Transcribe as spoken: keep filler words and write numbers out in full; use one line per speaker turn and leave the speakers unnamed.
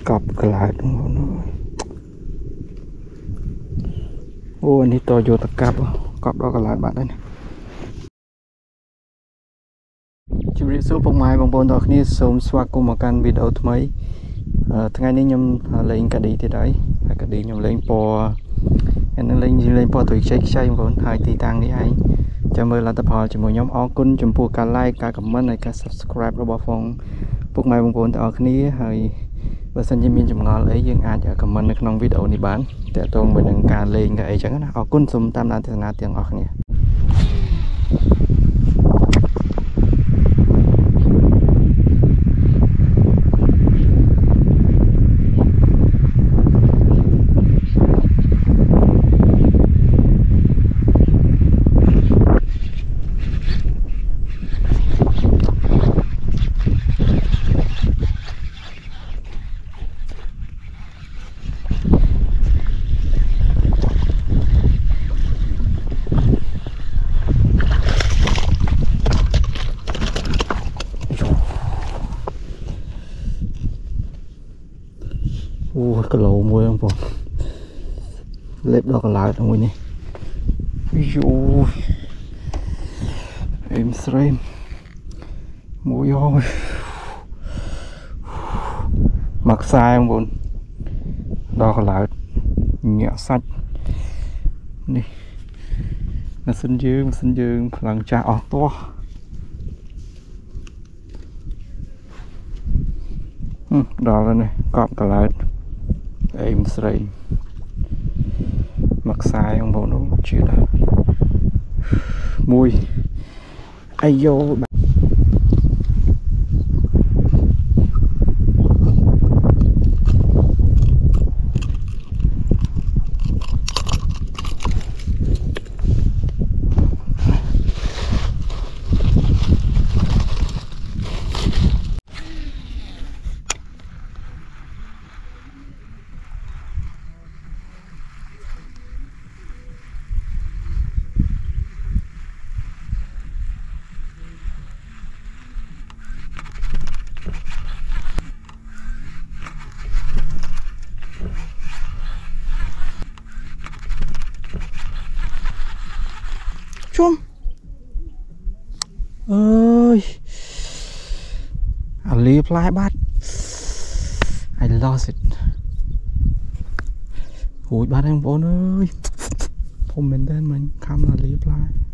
cọp cái lại đúng không? Ô anh đi to vô tập cặp cọp đó cái lại bạn đây này. Chú biết số phong mai bằng bốn đó khi sớm xóa cùng một căn video mới. Ngày nay nhầm lên cả đi thì đấy, cả đi nhầm lên po, anh lên lên po tuổi check chơi vốn hai tỷ tăng đi anh. Chào mừng là tập hợp cho một nhóm ó kun chấm phu cả like cả comment này cả subscribe rồi bỏ phong. Phúc mai bằng bốn đó khi hơi và xin cho mình chấm ngó lấy dương ai cho comment trong video này bán. Để tôi mình đừng cả lên cái ấy chẳng hạn. Ó kun sum tam đàn tiếng ngát tiếng ó này. Ủa cái lỗ môi không bọn lép đó còn lại trong này ui em stream mũi ôi mặc sai không bọn đó còn lại nhẹ sạch đi là sinh dương sinh dương lần cha ọt to đó là này cọp cả lại em stream mặc sai không bộ nó chuyện là mùi ai vô chung ơi I leave like bad I lost it ui bad em bốn ơi không mình tên mình không là leave like